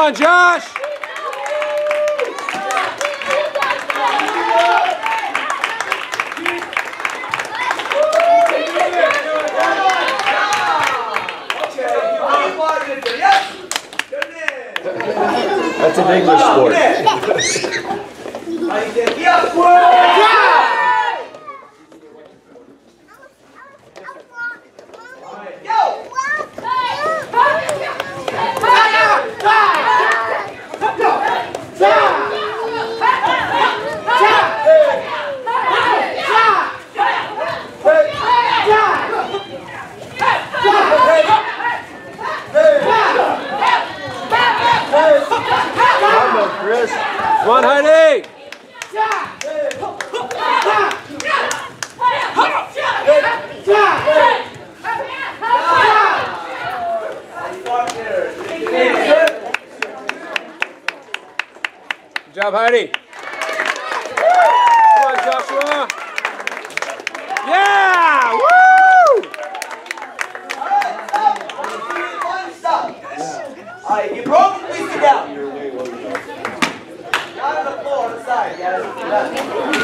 on, Josh! That's an English sport. Chris. Come on, Heidi! Good job, Heidi. Come on, Joshua. Yeah! Woo! Alright, you broke it, please sit down. Not on the floor, on the side. Yeah,